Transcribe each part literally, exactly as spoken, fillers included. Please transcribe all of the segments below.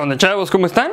onda, chavos? ¿Cómo están?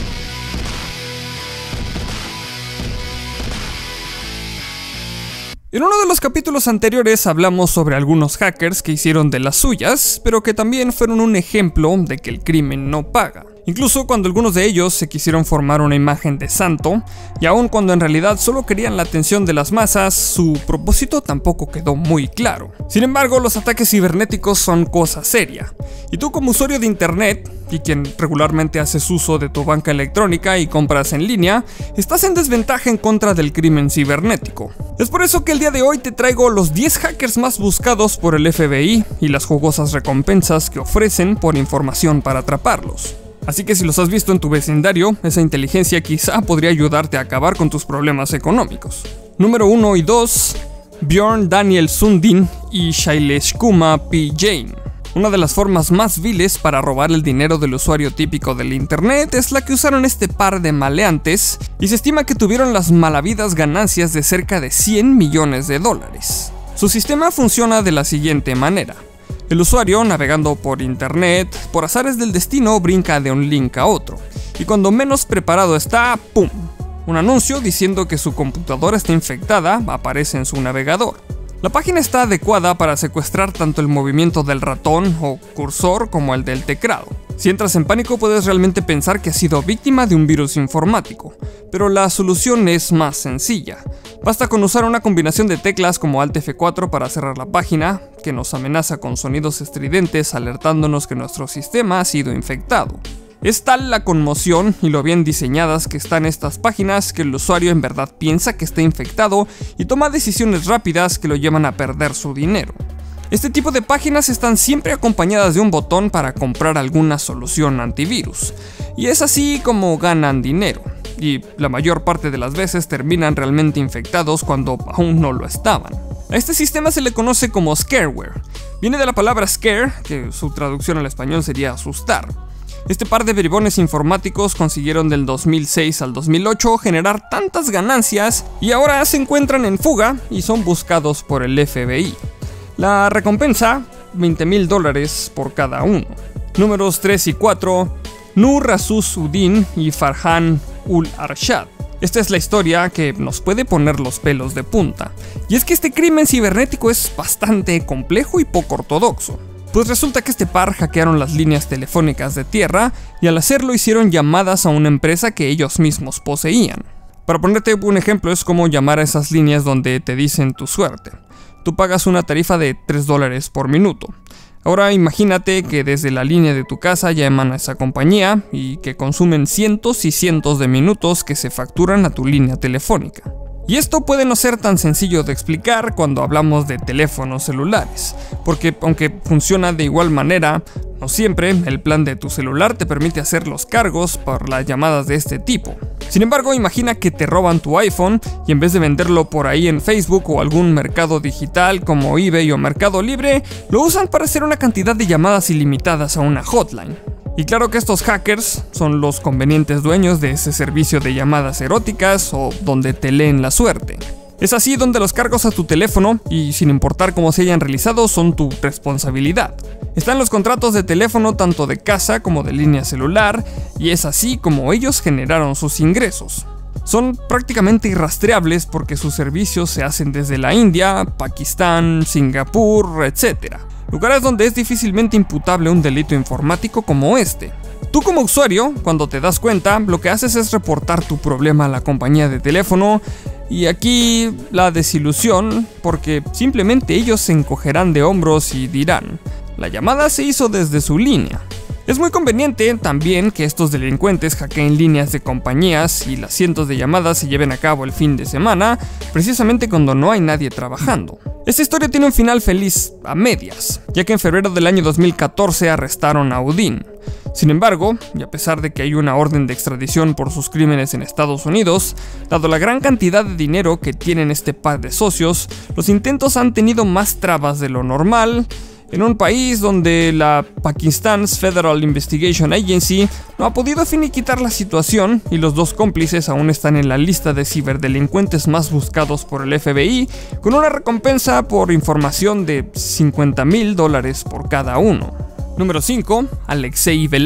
En uno de los capítulos anteriores hablamos sobre algunos hackers que hicieron de las suyas, pero que también fueron un ejemplo de que el crimen no paga. Incluso cuando algunos de ellos se quisieron formar una imagen de santo, y aun cuando en realidad solo querían la atención de las masas, su propósito tampoco quedó muy claro. Sin embargo, los ataques cibernéticos son cosa seria, y tú como usuario de internet, y quien regularmente haces uso de tu banca electrónica y compras en línea, estás en desventaja en contra del crimen cibernético. Es por eso que el día de hoy te traigo los diez hackers más buscados por el F B I y las jugosas recompensas que ofrecen por información para atraparlos. Así que si los has visto en tu vecindario, esa inteligencia quizá podría ayudarte a acabar con tus problemas económicos. Número uno y dos, Bjorn Daniel Sundin y Shailesh Kumar P. Jain. Una de las formas más viles para robar el dinero del usuario típico del internet es la que usaron este par de maleantes, y se estima que tuvieron las malavidas ganancias de cerca de cien millones de dólares. Su sistema funciona de la siguiente manera. El usuario, navegando por internet, por azares del destino brinca de un link a otro, y cuando menos preparado está, ¡pum! Un anuncio diciendo que su computadora está infectada aparece en su navegador. La página está adecuada para secuestrar tanto el movimiento del ratón o cursor como el del teclado. Si entras en pánico puedes realmente pensar que has sido víctima de un virus informático, pero la solución es más sencilla. Basta con usar una combinación de teclas como Alt F cuatro para cerrar la página, que nos amenaza con sonidos estridentes alertándonos que nuestro sistema ha sido infectado. Es tal la conmoción y lo bien diseñadas que están estas páginas que el usuario en verdad piensa que está infectado y toma decisiones rápidas que lo llevan a perder su dinero. Este tipo de páginas están siempre acompañadas de un botón para comprar alguna solución antivirus, y es así como ganan dinero, y la mayor parte de las veces terminan realmente infectados cuando aún no lo estaban. A este sistema se le conoce como scareware. Viene de la palabra scare, que su traducción al español sería asustar. Este par de bribones informáticos consiguieron del dos mil seis al dos mil ocho generar tantas ganancias y ahora se encuentran en fuga y son buscados por el F B I. La recompensa, veinte mil dólares por cada uno. Números tres y cuatro, Nur Azus Uddin y Farhan Ul Arshad. Esta es la historia que nos puede poner los pelos de punta. Y es que este crimen cibernético es bastante complejo y poco ortodoxo. Pues resulta que este par hackearon las líneas telefónicas de tierra y al hacerlo hicieron llamadas a una empresa que ellos mismos poseían. Para ponerte un ejemplo, es como llamar a esas líneas donde te dicen tu suerte. Tú pagas una tarifa de tres dólares por minuto. Ahora imagínate que desde la línea de tu casa llaman a esa compañía y que consumen cientos y cientos de minutos que se facturan a tu línea telefónica. Y esto puede no ser tan sencillo de explicar cuando hablamos de teléfonos celulares, porque aunque funciona de igual manera, no siempre el plan de tu celular te permite hacer los cargos por las llamadas de este tipo. Sin embargo, imagina que te roban tu iPhone y en vez de venderlo por ahí en Facebook o algún mercado digital como eBay o Mercado Libre, lo usan para hacer una cantidad de llamadas ilimitadas a una hotline. Y claro que estos hackers son los convenientes dueños de ese servicio de llamadas eróticas o donde te leen la suerte. Es así donde los cargos a tu teléfono, y sin importar cómo se hayan realizado, son tu responsabilidad. Están los contratos de teléfono tanto de casa como de línea celular, y es así como ellos generaron sus ingresos. Son prácticamente irrastreables porque sus servicios se hacen desde la India, Pakistán, Singapur, etcétera. Lugares donde es difícilmente imputable un delito informático como este. Tú como usuario, cuando te das cuenta, lo que haces es reportar tu problema a la compañía de teléfono, y aquí la desilusión, porque simplemente ellos se encogerán de hombros y dirán, la llamada se hizo desde su línea. Es muy conveniente también que estos delincuentes hackeen líneas de compañías y las cientos de llamadas se lleven a cabo el fin de semana, precisamente cuando no hay nadie trabajando. Esta historia tiene un final feliz a medias, ya que en febrero del año dos mil catorce arrestaron a Uddin. Sin embargo, y a pesar de que hay una orden de extradición por sus crímenes en Estados Unidos, dado la gran cantidad de dinero que tienen este par de socios, los intentos han tenido más trabas de lo normal, en un país donde la Pakistan's Federal Investigation Agency no ha podido finiquitar la situación y los dos cómplices aún están en la lista de ciberdelincuentes más buscados por el F B I, con una recompensa por información de cincuenta mil dólares por cada uno. Número cinco. Alexei Velam.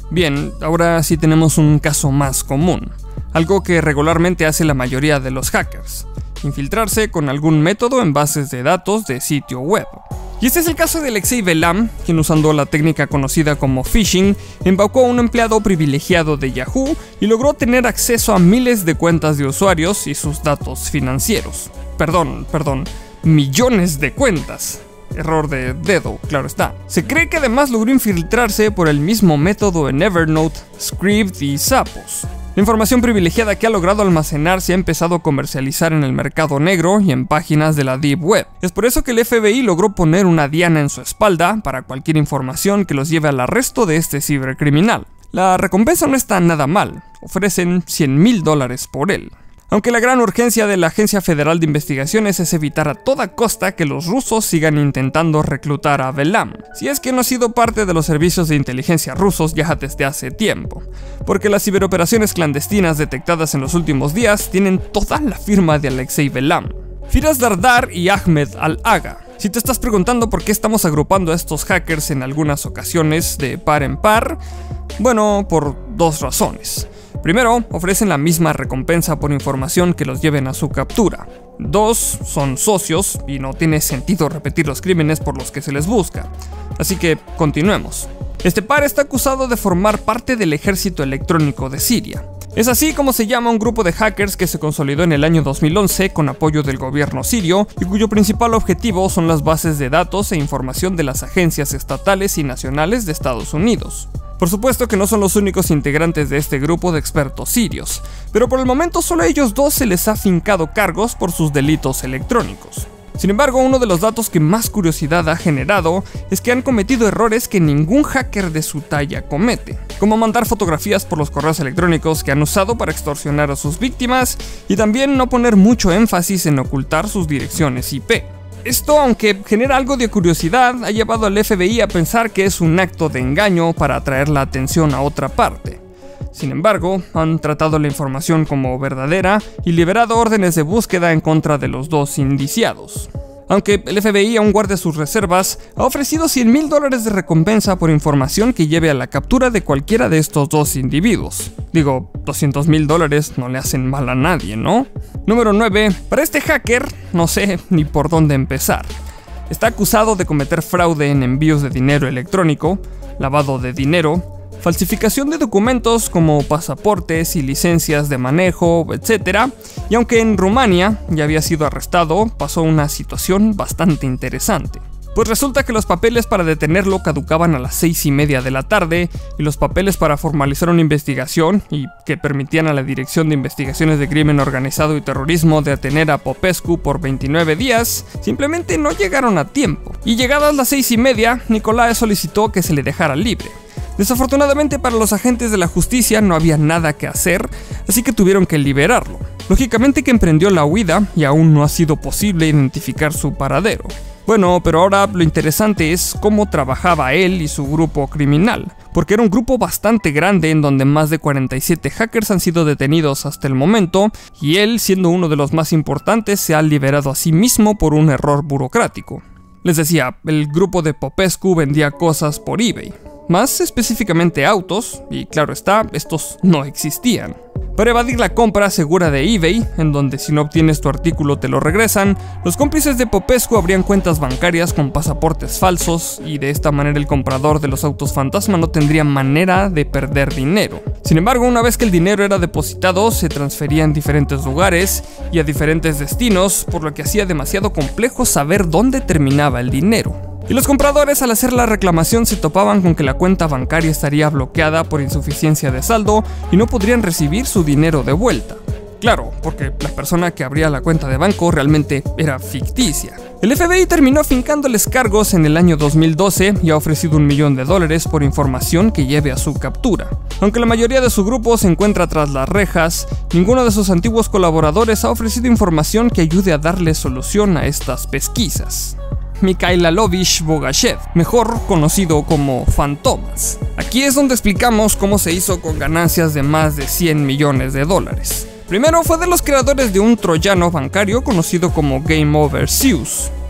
Bien, ahora sí tenemos un caso más común, algo que regularmente hace la mayoría de los hackers: infiltrarse con algún método en bases de datos de sitio web. Y este es el caso de Alexei Velam, quien, usando la técnica conocida como phishing, embaucó a un empleado privilegiado de Yahoo y logró tener acceso a miles de cuentas de usuarios y sus datos financieros. Perdón, perdón, millones de cuentas. Error de dedo, claro está. Se cree que además logró infiltrarse por el mismo método en Evernote, Script y Zappos. La información privilegiada que ha logrado almacenar se ha empezado a comercializar en el mercado negro y en páginas de la Deep Web. Es por eso que el F B I logró poner una diana en su espalda para cualquier información que los lleve al arresto de este cibercriminal. La recompensa no está nada mal, ofrecen cien mil dólares por él. Aunque la gran urgencia de la Agencia Federal de Investigaciones es evitar a toda costa que los rusos sigan intentando reclutar a Velam, si es que no ha sido parte de los servicios de inteligencia rusos ya desde hace tiempo, porque las ciberoperaciones clandestinas detectadas en los últimos días tienen toda la firma de Alexei Velam, Firas Dardar y Ahmed Al-Agha. Si te estás preguntando por qué estamos agrupando a estos hackers en algunas ocasiones de par en par, bueno, por dos razones. Primero, ofrecen la misma recompensa por información que los lleven a su captura. Dos, son socios y no tiene sentido repetir los crímenes por los que se les busca. Así que, continuemos. Este par está acusado de formar parte del ejército electrónico de Siria. Es así como se llama un grupo de hackers que se consolidó en el año dos mil once con apoyo del gobierno sirio y cuyo principal objetivo son las bases de datos e información de las agencias estatales y nacionales de Estados Unidos. Por supuesto que no son los únicos integrantes de este grupo de expertos sirios, pero por el momento solo a ellos dos se les ha fincado cargos por sus delitos electrónicos. Sin embargo, uno de los datos que más curiosidad ha generado es que han cometido errores que ningún hacker de su talla comete, como mandar fotografías por los correos electrónicos que han usado para extorsionar a sus víctimas y también no poner mucho énfasis en ocultar sus direcciones I P. Esto, aunque genera algo de curiosidad, ha llevado al F B I a pensar que es un acto de engaño para atraer la atención a otra parte. Sin embargo, han tratado la información como verdadera y liberado órdenes de búsqueda en contra de los dos indiciados. Aunque el F B I aún guarde sus reservas, ha ofrecido cien mil dólares de recompensa por información que lleve a la captura de cualquiera de estos dos individuos. Digo, doscientos mil dólares no le hacen mal a nadie, ¿no? Número nueve. Para este hacker, no sé ni por dónde empezar. Está acusado de cometer fraude en envíos de dinero electrónico, lavado de dinero, falsificación de documentos como pasaportes y licencias de manejo, etcétera. Y aunque en Rumania ya había sido arrestado, pasó una situación bastante interesante. Pues resulta que los papeles para detenerlo caducaban a las seis y media de la tarde y los papeles para formalizar una investigación y que permitían a la Dirección de Investigaciones de Crimen Organizado y Terrorismo detener a Popescu por veintinueve días simplemente no llegaron a tiempo. Y llegadas las seis y media, Nicolae solicitó que se le dejara libre. Desafortunadamente para los agentes de la justicia no había nada que hacer, así que tuvieron que liberarlo. Lógicamente que emprendió la huida y aún no ha sido posible identificar su paradero. Bueno, pero ahora lo interesante es cómo trabajaba él y su grupo criminal, porque era un grupo bastante grande en donde más de cuarenta y siete hackers han sido detenidos hasta el momento, y él, siendo uno de los más importantes, se ha liberado a sí mismo por un error burocrático. Les decía, el grupo de Popescu vendía cosas por eBay, más específicamente autos, y claro está, estos no existían. Para evadir la compra segura de eBay, en donde si no obtienes tu artículo te lo regresan, los cómplices de Popescu abrían cuentas bancarias con pasaportes falsos y de esta manera el comprador de los autos fantasma no tendría manera de perder dinero. Sin embargo, una vez que el dinero era depositado, se transfería en diferentes lugares y a diferentes destinos, por lo que hacía demasiado complejo saber dónde terminaba el dinero. Y los compradores, al hacer la reclamación, se topaban con que la cuenta bancaria estaría bloqueada por insuficiencia de saldo y no podrían recibir su dinero de vuelta. Claro, porque la persona que abría la cuenta de banco realmente era ficticia. El F B I terminó fincándoles cargos en el año dos mil doce y ha ofrecido un millón de dólares por información que lleve a su captura. Aunque la mayoría de su grupo se encuentra tras las rejas, ninguno de sus antiguos colaboradores ha ofrecido información que ayude a darle solución a estas pesquisas. Mikhailovich Bogashev, mejor conocido como Fantomas. Aquí es donde explicamos cómo se hizo con ganancias de más de cien millones de dólares. Primero fue de los creadores de un troyano bancario conocido como Game Over Zeus.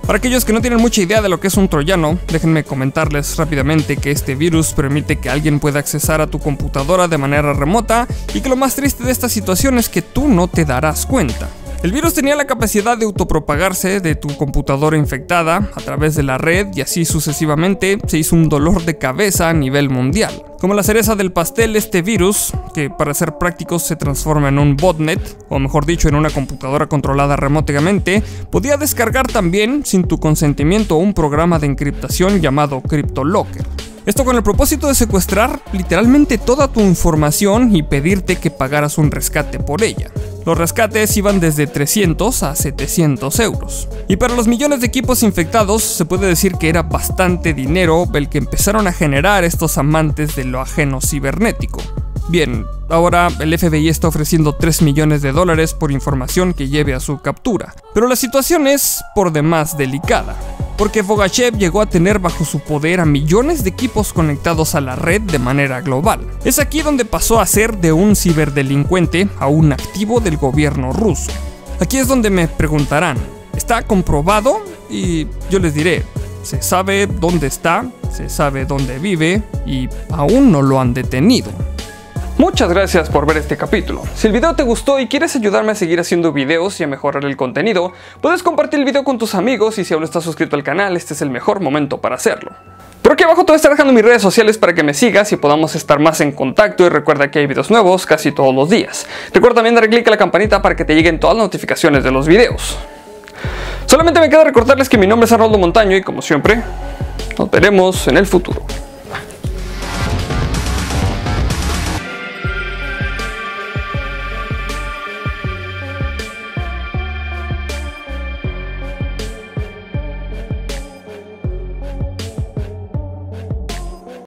Para aquellos que no tienen mucha idea de lo que es un troyano, déjenme comentarles rápidamente que este virus permite que alguien pueda accesar a tu computadora de manera remota y que lo más triste de esta situación es que tú no te darás cuenta. El virus tenía la capacidad de autopropagarse de tu computadora infectada a través de la red y así sucesivamente se hizo un dolor de cabeza a nivel mundial. Como la cereza del pastel, este virus, que para ser prácticos se transforma en un botnet, o mejor dicho en una computadora controlada remotamente, podía descargar también, sin tu consentimiento, un programa de encriptación llamado CryptoLocker. Esto con el propósito de secuestrar literalmente toda tu información y pedirte que pagaras un rescate por ella. Los rescates iban desde trescientos a setecientos euros. Y para los millones de equipos infectados se puede decir que era bastante dinero el que empezaron a generar estos amantes de lo ajeno cibernético. Bien, ahora el F B I está ofreciendo tres millones de dólares por información que lleve a su captura. Pero la situación es por demás delicada, porque Bogachev llegó a tener bajo su poder a millones de equipos conectados a la red de manera global. Es aquí donde pasó a ser de un ciberdelincuente a un activo del gobierno ruso. Aquí es donde me preguntarán, ¿está comprobado? Y yo les diré, se sabe dónde está, se sabe dónde vive y aún no lo han detenido. Muchas gracias por ver este capítulo. Si el video te gustó y quieres ayudarme a seguir haciendo videos y a mejorar el contenido, puedes compartir el video con tus amigos y si aún no estás suscrito al canal, este es el mejor momento para hacerlo. Por aquí abajo te voy a estar dejando mis redes sociales para que me sigas y podamos estar más en contacto y recuerda que hay videos nuevos casi todos los días. Recuerda también darle click a la campanita para que te lleguen todas las notificaciones de los videos. Solamente me queda recordarles que mi nombre es Arnoldo Montaño y como siempre, nos veremos en el futuro.